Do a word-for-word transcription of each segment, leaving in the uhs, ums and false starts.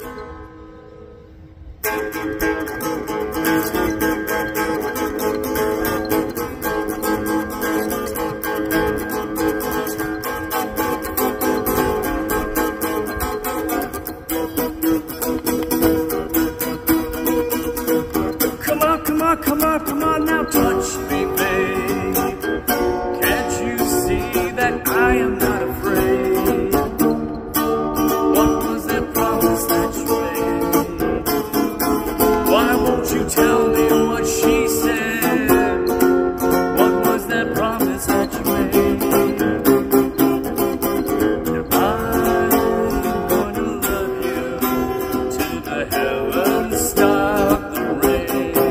Come on, come on now, touch me, babe. Can't you see that I am not afraid? What was that promise that you made? Why won't you tell me what she said? What was that promise that you made? If I'm gonna love you to the heavens stop the rain.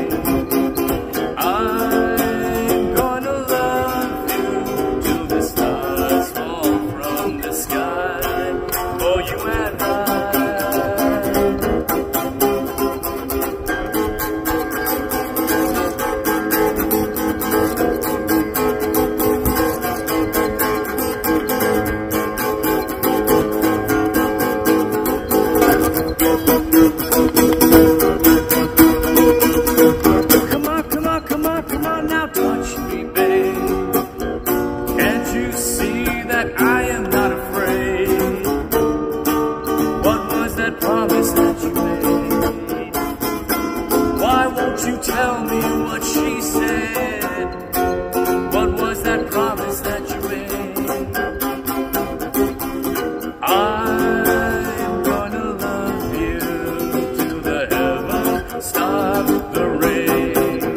I am not afraid. What was that promise that you made? Why won't you tell me what she said? What was that promise that you made? I'm gonna love you till the heavens stop the rain.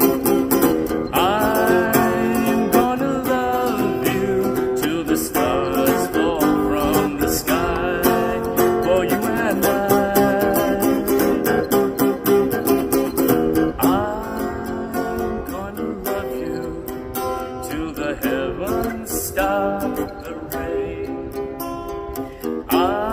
I'm gonna love you till the stars fall from the sky for you and I. I'm gonna love you till the heavens stop the rain. I